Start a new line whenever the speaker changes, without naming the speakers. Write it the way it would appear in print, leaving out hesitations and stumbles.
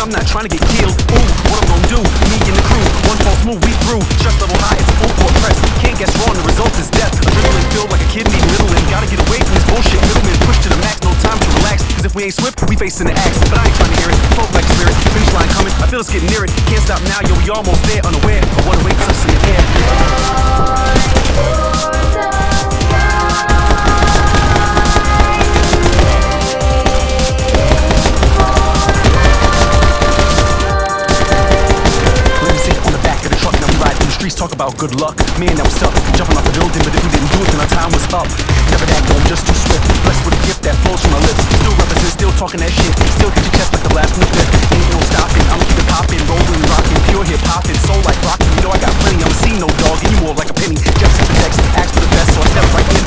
I'm not trying to get killed. Ooh, what I'm gonna do? Me and the crew, one false move, we through. Just level high, it's a full court press. Can't guess wrong, the result is death. Adrenaline filled like a kid needing Ritalin. Gotta get away from this bullshit middleman. Push to the max, no time to relax. Cause if we ain't swift, we facing the axe. But I ain't trying to hear it, float like spirit. Finish line coming, I feel it's getting near it. Can't stop now, yo, we almost there, unaware of what awaits us in the air. Talk about good luck, man, that was tough. Jumping off the building, but if we didn't do it, then our time was up. Never that dumb, just too swift. Blessed with a gift that flows from my lips. Still represent, still talking that shit. Still hit your chest like the blast from the fifth. Ain't no stopping, I'ma keep it popping, rolling, rocking, pure hip hopping, soul like rocking. You know I got plenty, I'ma see no dog, and you more like a penny. Just hit the next, ask for the best, so I step right in.